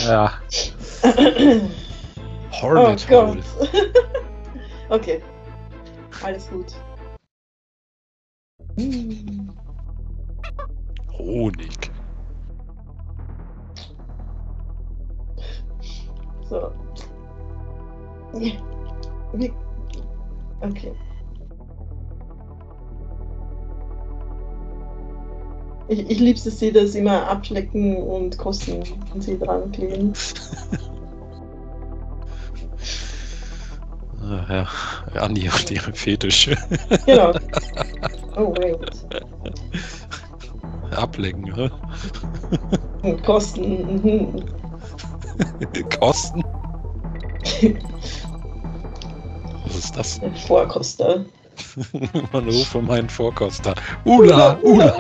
Ja. Oh Hornet Gott. Hole. Okay. Alles gut. Honig. So. Okay. Ich liebste sie, das immer abschlecken und kosten und sie dran kleben. Ja, Andi und ihre Fetische. Genau. Oh, wait. Ablecken, ne? Und kosten. Mhm. Kosten? Was ist das? Ein Vorkoster. Man rufe meinen Vorkoster. Ula, Ula.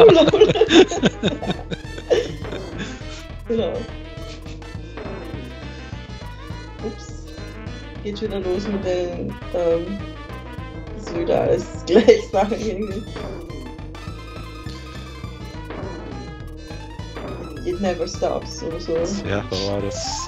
Genau. Ups. Geht wieder los mit den ist wieder alles gleich Sachen irgendwie. It never stops oder so. Ja, aber das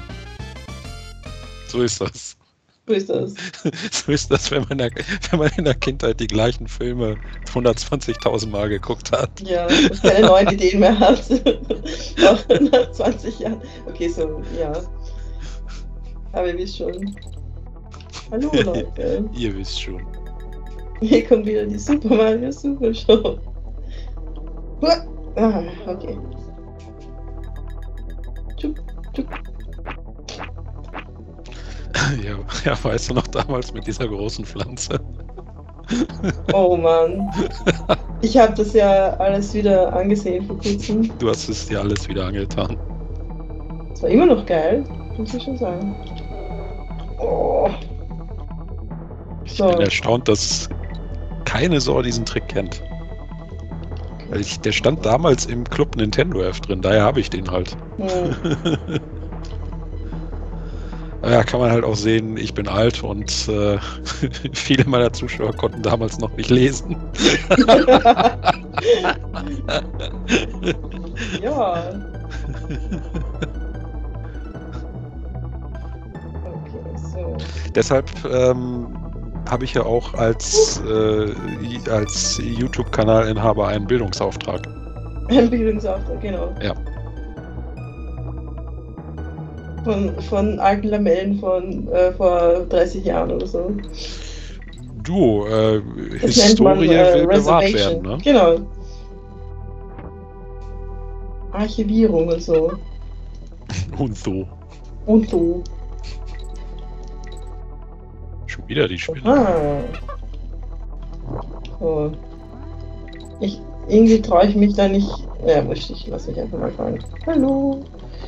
so ist das. So ist das. So ist das, wenn man in der Kindheit die gleichen Filme 120.000 Mal geguckt hat. Ja, und keine neuen Ideen mehr hat. Auch nach 20 Jahren. Okay, so, ja. Aber ihr wisst schon. Hallo Leute. Ihr wisst schon. Hier kommt wieder die Super Mario Super Show. Ah, okay. Tschuk, tschuk. Ja, weißt du noch damals mit dieser großen Pflanze? Oh Mann. Ich habe das ja alles wieder angesehen vor kurzem. Du hast es dir alles wieder angetan. Es war immer noch geil, muss ich schon sagen. Oh. Ich So. bin erstaunt, dass keine Sau diesen Trick kennt. Weil der stand damals im Club Nintendo F drin, daher habe ich den halt. Ja, kann man halt auch sehen, ich bin alt und viele meiner Zuschauer konnten damals noch nicht lesen. Ja. Okay, so. Deshalb habe ich ja auch als YouTube-Kanalinhaber einen Bildungsauftrag. Ein Bildungsauftrag, genau. Ja. Von alten Lamellen von vor 30 Jahren oder so. Du, Das nennt man Historie will bewahrt Reservation. werden, ne? Genau. Archivierung und so. Und so. Und so. Schon wieder die Spinne. Ah. So. Irgendwie traue ich mich da nicht. Ja, wurscht, ich lasse mich einfach mal fallen. Hallo.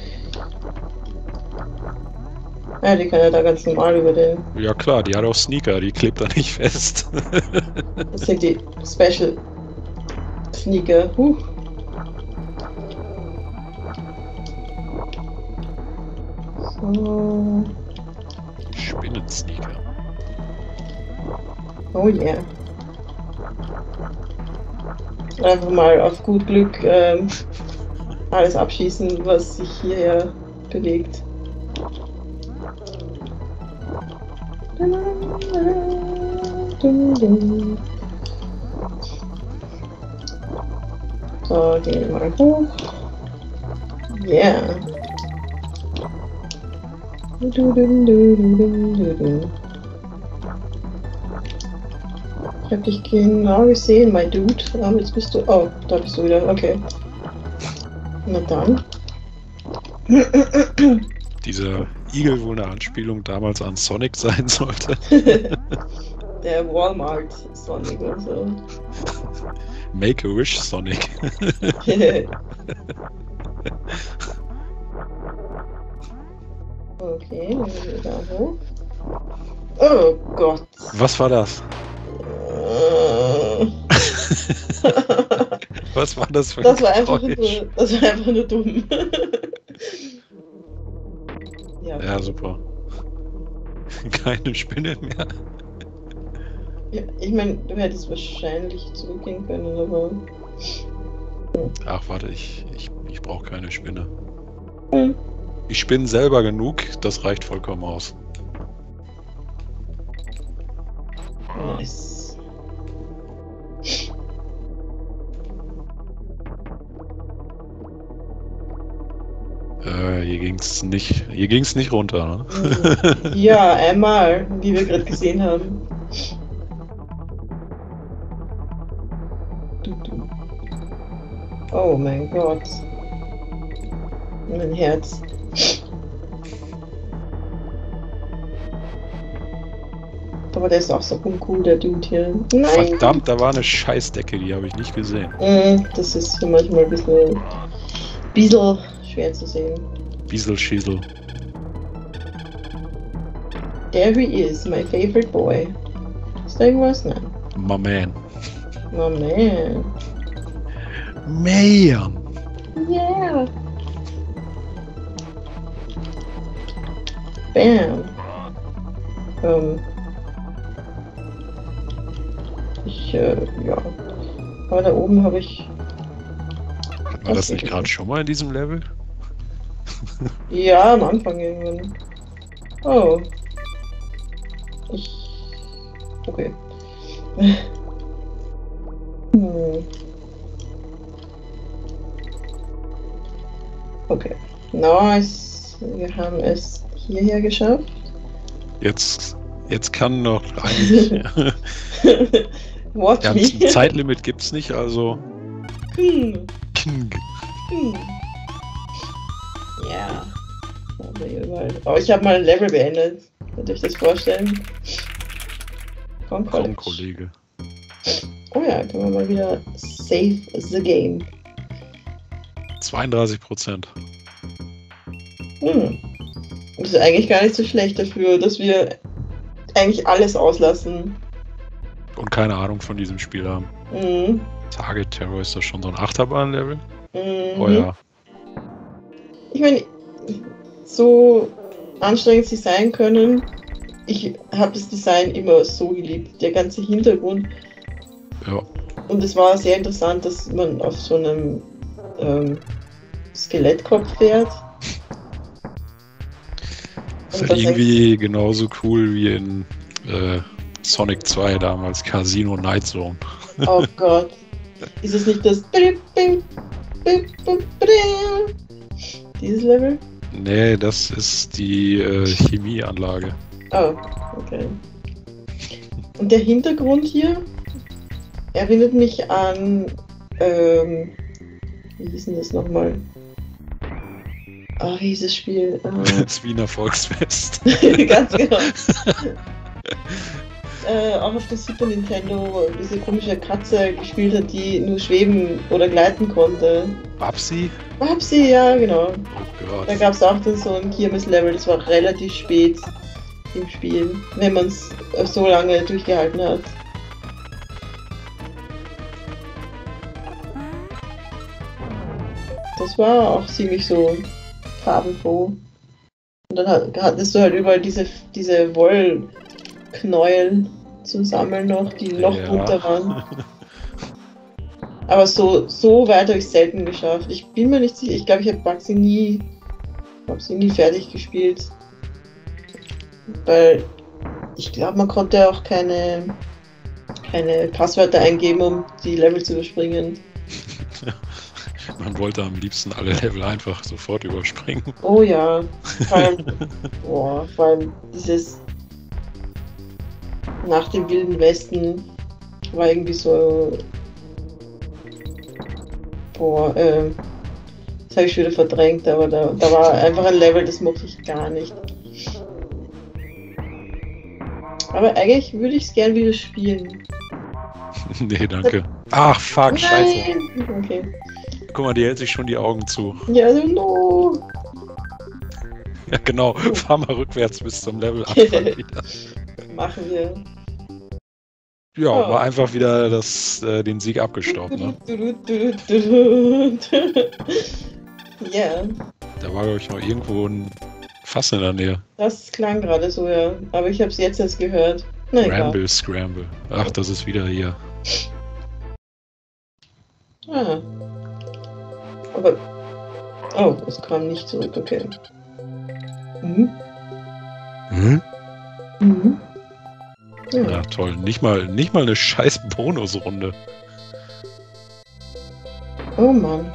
Ja, die kann ja da ganz normal über den. Ja klar, die hat auch Sneaker, die klebt da nicht fest. Das sind die Special Sneaker. So. Spinnensneaker. Oh yeah. Einfach mal auf gut Glück alles abschießen, was sich hierher bewegt. So, gehen wir mal hoch. Yeah. Ich hab dich genau gesehen, mein Dude. Aber jetzt bist du. Oh, da bist du wieder. Okay. Na dann. Dieser Igel wohl eine Anspielung damals an Sonic sein sollte. Der Walmart Sonic oder so. Make-A-Wish Sonic. Okay, dann gehen wir da hoch. Oh Gott. Was war das? Was war das für ein Das war einfach Geräusch? nur dumm. Ja, super. Keine Spinne mehr. Ja, ich meine, du hättest wahrscheinlich zurückgehen können, aber. Ach, warte, ich brauche keine Spinne. Hm. Ich bin selber genug, das reicht vollkommen aus. Nice. Hier ging's nicht runter, ne? Ja, einmal, wie wir gerade gesehen haben. Oh mein Gott. Mein Herz. Aber der ist auch so uncool, der Dude hier. Nein! Verdammt, da war eine Scheißdecke, die habe ich nicht gesehen. Das ist manchmal ein bisschen schwer zu sehen. Biesel Schiesel. There he is, my favorite boy. Ist da irgendwas? Nein. My man. Oh man. Man! Yeah. Bam. Ja. Aber da oben habe ich... War das nicht gerade schon mal in diesem Level? Ja, am Anfang irgendwann. Oh. Okay. Okay. Nice. Wir haben es hierher geschafft. Jetzt kann noch eigentlich... Watch Ja, me. ein Zeitlimit gibt's nicht, also... King. King. Ja. Oh, ich habe mal ein Level beendet. Könnt ihr euch das vorstellen? Komm, Kollege. Oh ja, können wir mal wieder save the game. 32%. Das ist eigentlich gar nicht so schlecht dafür, dass wir eigentlich alles auslassen. Und keine Ahnung von diesem Spiel haben. Target Terror ist das schon so ein Achterbahn-Level? Oh ja. Ich meine, so anstrengend sie sein können, ich habe das Design immer so geliebt. Der ganze Hintergrund. Ja. Und es war sehr interessant, dass man auf so einem Skelettkopf fährt. Ist halt irgendwie genauso cool wie in Sonic 2 damals, Casino Night Zone. Oh Gott. Ist es nicht das... Dieses Level? Nee, das ist die Chemieanlage. Oh, okay. Und der Hintergrund hier erinnert mich an... wie hieß denn das nochmal? Ah, wie hieß das Spiel? Das Wiener Volksfest. Ganz genau. Auch auf der Super Nintendo diese komische Katze gespielt hat, die nur schweben oder gleiten konnte. Babsi? Babsi, ja, genau. Oh Gott. Da gab es auch dann so ein Kirmes-Level, das war relativ spät im Spiel, wenn man es so lange durchgehalten hat. Das war auch ziemlich so farbenfroh. Und dann hattest du halt überall diese Wollknäuel zum Sammeln noch, die noch bunter waren. Aber so weit habe ich es selten geschafft. Ich bin mir nicht sicher, ich glaube, ich habe Babsi nie fertig gespielt. Weil ich glaube, man konnte auch keine Passwörter eingeben, um die Level zu überspringen. Man wollte am liebsten alle Level einfach sofort überspringen. Oh ja, vor allem dieses nach dem Wilden Westen war irgendwie so... das habe ich schon wieder verdrängt, aber da war einfach ein Level, das mochte ich gar nicht. Aber eigentlich würde ich es gern wieder spielen. Nee, danke. Ach, fuck, scheiße. Okay. Guck mal, die hält sich schon die Augen zu. Ja, also no. Ja, genau. Fahr mal rückwärts bis zum Level Anfang wieder. Machen wir. Ja, war einfach wieder den Sieg abgestaubt, ne? Ja. Da war, glaube ich, noch irgendwo ein Fass in der Nähe. Das klang gerade so, ja. Aber ich habe es jetzt erst gehört. Na egal. Ramble, Scramble. Ach, das ist wieder hier. Ah. Aber... Oh, es kam nicht zurück, okay. Mhm. Hm? Mhm. Ja, toll. Nicht mal eine scheiß Bonusrunde. Oh Mann.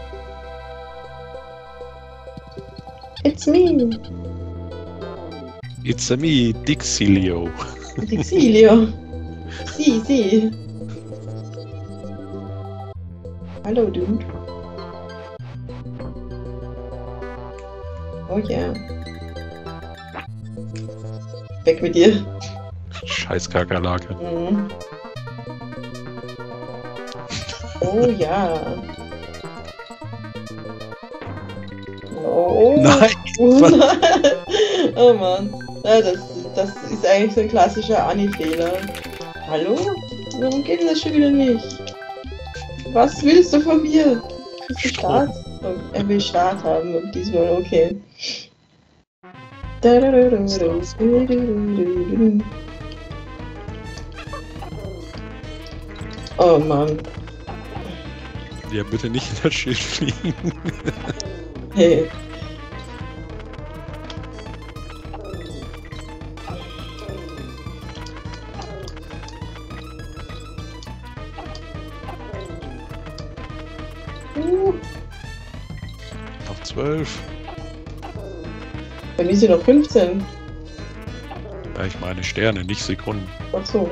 It's me. It's a me, Dixilio. Dixilio. Sie. Hallo, Dude. Oh yeah. Weg mit dir. Scheiß Kakerlake. Mhm. Oh ja. Oh. Nein! Oh Mann. Ja, das ist eigentlich so ein klassischer Ani-Fehler. Hallo? Warum geht das schon wieder nicht? Was willst du von mir? Willst du Start? Oh, er will Start haben und diesmal okay. Oh Mann. Ja, bitte nicht in das Schild fliegen. Hey. Noch 12. Bei mir sind noch 15. Ja, ich meine Sterne, nicht Sekunden. Ach so.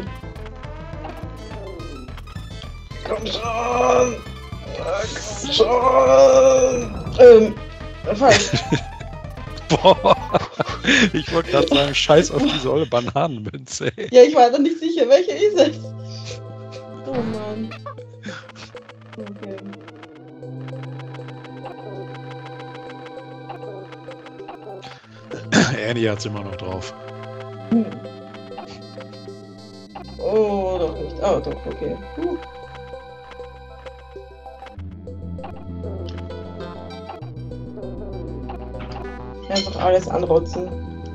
Komm schon! Komm schon! Falsch. Boah! Ich wollte gerade sagen, scheiß auf diese olle Bananenmünze, ey. Ja, ich war da nicht sicher, welche ist es? Oh Mann. Okay. Annie hat's immer noch drauf. Hm. Oh, doch nicht. Oh, doch, okay. Einfach alles anrotzen.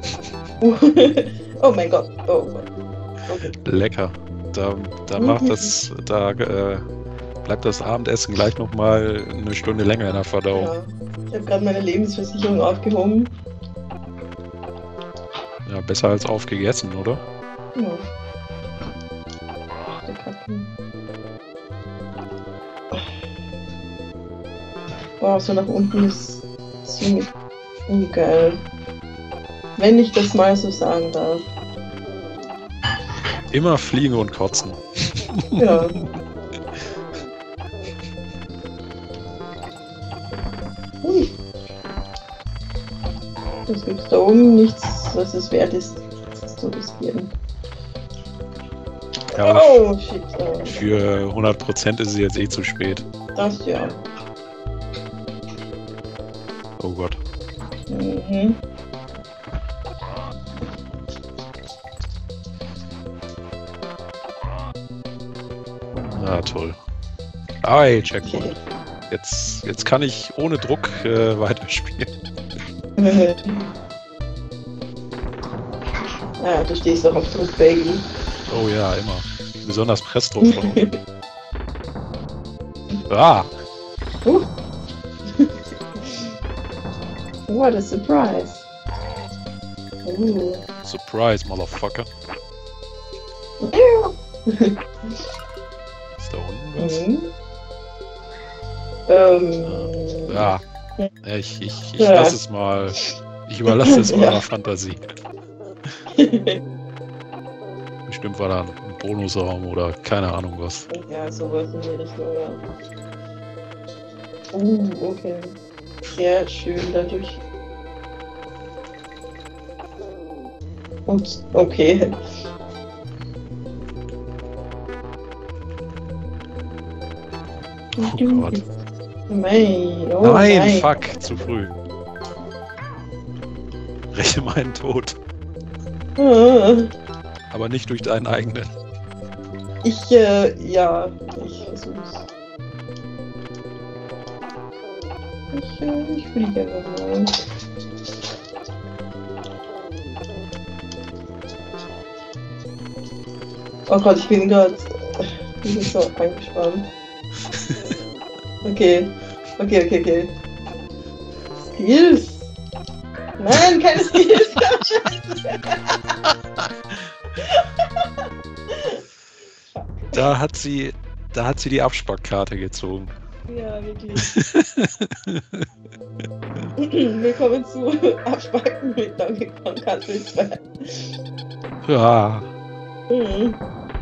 Oh mein Gott. Oh Gott. Okay. Lecker. Da macht das, bleibt das Abendessen gleich nochmal eine Stunde länger in der Verdauung. Ja. Ich habe gerade meine Lebensversicherung aufgehoben. Ja, besser als aufgegessen, oder? Ja. Der Kacken. Wow, so nach unten ist ziemlich ungeil. Wenn ich das mal so sagen darf. Immer fliegen und kotzen. Ja. Ui. Es gibt da oben nichts, was es wert ist, zu riskieren. Ja, Oh, shit. Oh. für 100% ist es jetzt eh zu spät. Das ja. Oh Gott. Mhm. Na toll. Ei, Checkpoint. Okay. Jetzt kann ich ohne Druck weiterspielen. Ah, du stehst doch auf Druck, Baby. Oh ja, immer. Besonders Pressdruck von unten. Ah! What a surprise. Surprise, Motherfucker. Ist da unten was? Ja. Ich lasse es mal. Ich überlasse es eurer Fantasie. Bestimmt war da ein Bonusraum oder keine Ahnung was. Ja, sowas in die Richtung, ja. Okay. Sehr schön dadurch. Und, okay. Oh Gott. Nein, oh Nein, nein. fuck, zu früh. Räche meinen Tod. Aber nicht durch deinen eigenen. Ja, ich versuch's. Ich fliege einfach mal. Oh Gott, ich bin gerade so angespannt. Okay. Skills! Nein, keine Skills. Scheiße. Da hat sie die Absparkkarte gezogen. Ja, wirklich. Willkommen zu Abspacken mit Donkey Kong Country 2. Ja. Mhm.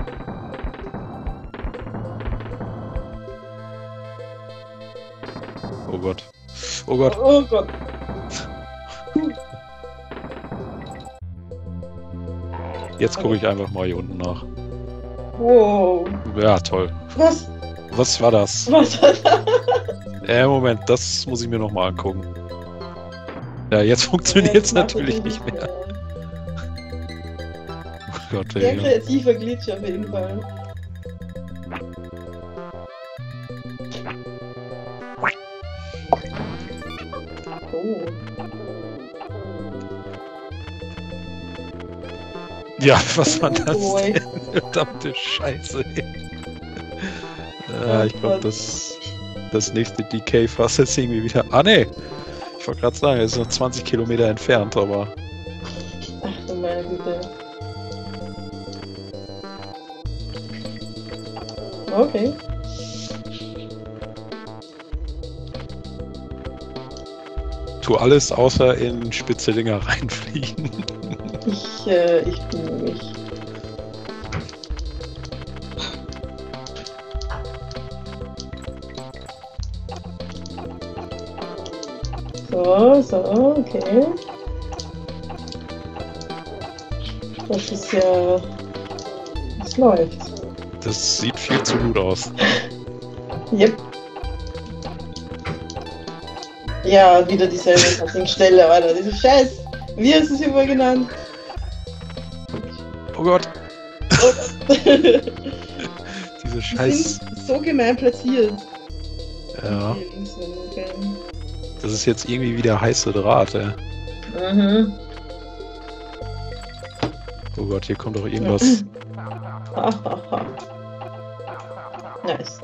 Oh Gott. Oh Gott. Oh Gott. Jetzt gucke ich einfach mal hier unten nach. Wow. Ja, toll. Was? Was war das? Was war das? Moment, das muss ich mir nochmal angucken. Ja, jetzt funktioniert es natürlich nicht mehr. Oh Gott, Sehr ey. kreativer Glitch auf jeden Fall. Oh. Ja, was war das Boy. denn? Verdammte Scheiße, ey. Oh Ich glaube, Gott. das nächste Decay-Fass ist irgendwie wieder... Ah, ne! Ich wollte gerade sagen, es ist noch 20 Kilometer entfernt, aber... Ach du meine Güte. Okay. Tu alles außer in spitze Dinger reinfliegen. Ich bin mich. So, okay. Das ist ja... Es läuft. Das sieht viel zu gut aus. Yep. Ja, wieder dieselbe fucking Stelle, Alter. Diese Scheiß. Wie hast du es immer genannt? Oh Gott, Oh Gott. diese Die Scheiß... sind so gemein platziert. Ja, Okay. das ist jetzt irgendwie wieder heiße Draht, ey. Mhm. Oh Gott, hier kommt doch irgendwas... Nice.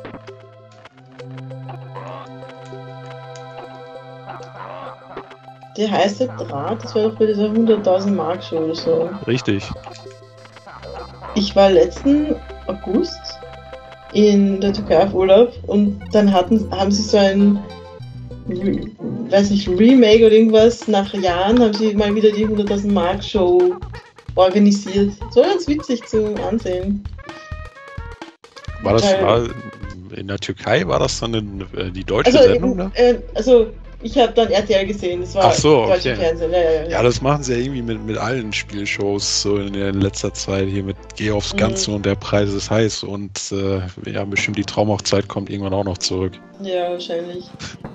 Der heiße Draht, das war doch bei dieser 100.000 Mark Show oder so. Richtig. Ich war letzten August in der Türkei auf Urlaub und dann haben sie so ein, weiß nicht, Remake oder irgendwas, nach Jahren haben sie mal wieder die 100.000 Mark Show organisiert. So ganz witzig zu ansehen. War das Weil- war in der Türkei? War das dann die deutsche Sendung da? Also ich habe dann RTL gesehen, das war Ach so, deutsche okay. Fernsehen. Ja, das machen sie ja irgendwie mit allen Spielshows so in letzter Zeit. Hier mit Geh aufs Ganze und der Preis ist heiß und ja, bestimmt die Traumhochzeit kommt irgendwann auch noch zurück. Ja, wahrscheinlich.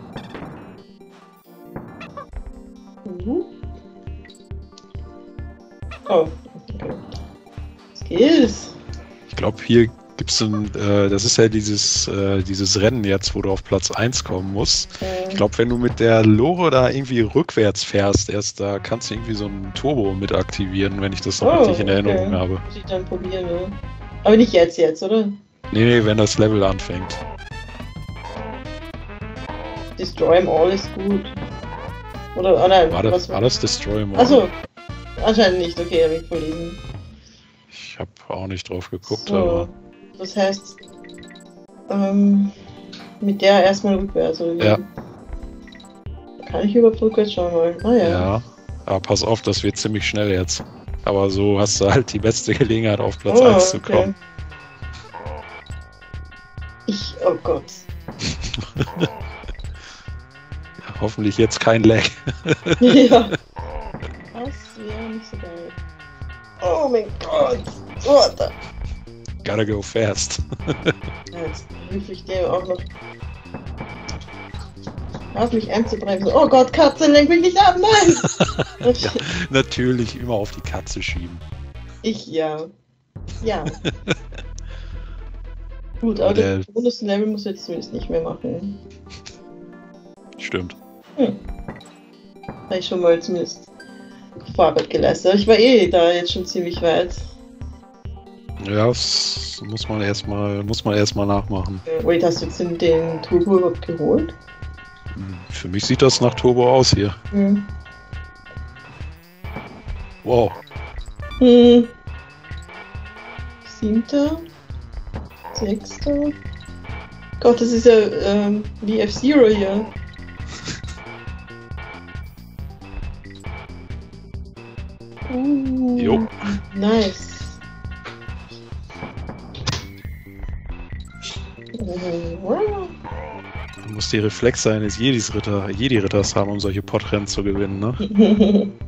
Oh, okay. Skills. Ich glaube, hier gibt's das ist ja dieses Rennen jetzt, wo du auf Platz 1 kommen musst. Ich glaube, wenn du mit der Lore da irgendwie rückwärts fährst, erst da kannst du irgendwie so ein Turbo mit aktivieren, wenn ich das noch richtig in Erinnerung habe. Muss ich dann probieren, ne? Aber nicht jetzt, oder? Nee, wenn das Level anfängt. Destroy 'em all ist gut. Oder, oh nein, War das Destroy More? Achso, anscheinend nicht, okay, hab ich verlesen. Ich habe auch nicht drauf geguckt, So, aber... das heißt, mit der erstmal rückwärts, oder wie? Ja. Kann ich überhaupt rückwärts schauen mal? Ah ja. Ja, aber pass auf, das wird ziemlich schnell jetzt. Aber so hast du halt die beste Gelegenheit, auf Platz 1 zu kommen. Oh Gott. Hoffentlich jetzt kein Lag. Ja. Das wäre nicht so geil. Oh mein Gott. Oh, da. Gotta go fast. Ja, jetzt prüfe ich dem auch noch. Auf mich einzubremsen. Oh Gott, Katze, lenk mich nicht ab, nein! Ja, natürlich immer auf die Katze schieben. Ja. Ja. Gut, aber Der- das Bonus-Level muss ich jetzt zumindest nicht mehr machen. Stimmt. Habe ich schon mal zumindest Vorarbeit geleistet. Aber ich war da jetzt schon ziemlich weit. Ja, das muss man erstmal nachmachen. Wait, hast du jetzt den Turbo überhaupt geholt? Für mich sieht das nach Turbo aus hier. Hm. Wow. 7. 6. Gott, das ist ja wie F-Zero hier. Jo. Nice. Du musst die Reflexe eines Jedi-Ritters haben, um solche Podrennen zu gewinnen, ne?